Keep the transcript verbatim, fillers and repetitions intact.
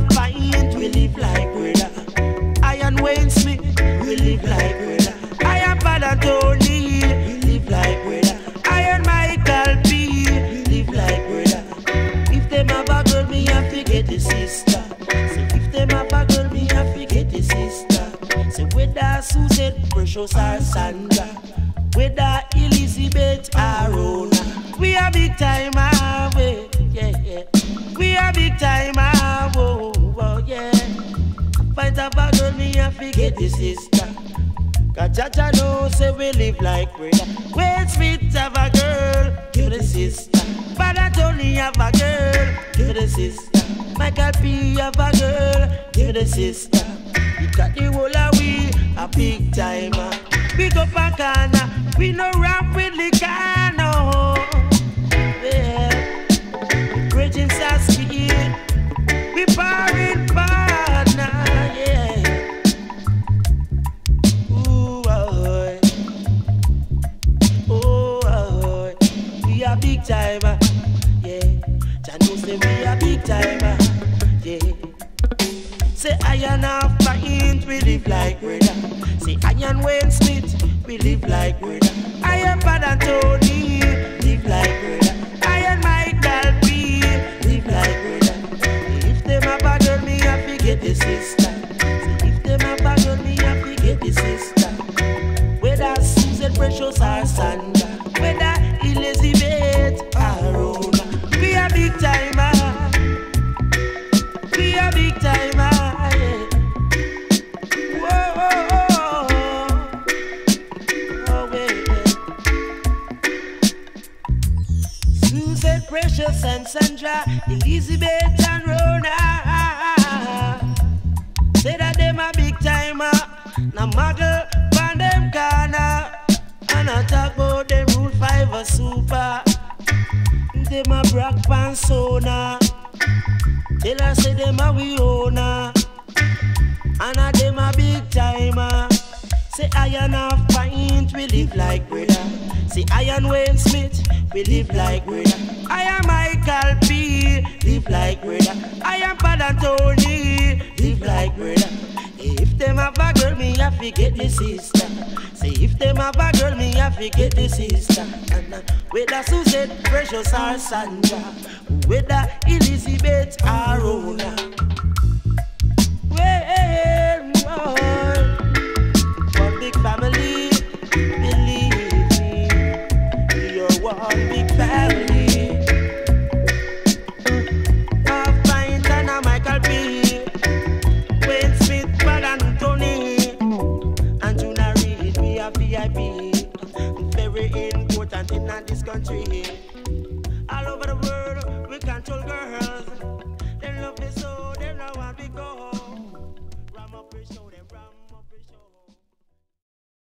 Fight, we live like brother. I am Wayne Smith, we live like brother. I am Father Tony, we live like brother. I am Michael P, we live like brother. If them have a girl, me I forget the sister. Say if them have a girl, me I forget the sister. Say whether Susan, Precious or Sandra, whether Elizabeth or Rona, we are big time away, yeah, yeah. We are big time away, oh, yeah. Find a bad girl, me and forget the sister. Cause Jaja know, say we live like brother. Wayne Smith have a girl, give the sister. Father Tony have a girl, give the sister. Michael P have a girl, give the sister. We got the whole of we, a big timer. Big up a corner, we no rap with the cano. Yeah, Bridging Saski, we parring partner, yeah. Ooh, oh, oh, oh, we a big timer, yeah. Jano say we a big timer, yeah. Say I and half pint, we live like brother. Say I and Wayne Smith, we live like brother. I am Father Tony, live like brother. I and Michael P, live like brother. If them have a girl, me I forget the sister. Say if them have a girl, me I forget the sister. Whether Susan, Precious or Sandra, whether Elizabeth or Rona, we a big timer. We a big timer. Precious and Sandra, Elizabeth and Rona, say that them a big timer. Now muggle van them corner, and I talk about them rule five or super. Them a brag pansona, tell her say them a we owner, and a them a big timer. Say I and half pint, we live like brother. Say I and Wayne Smith, we live like brother. I am Michael P, live like brother. I am Father Tony, live like brother. If them have a girl, me I forget the sister. Say if them have a girl, me I forget the sister. And uh, whether Susan, Precious or Sandra, whether Elizabeth or Rona,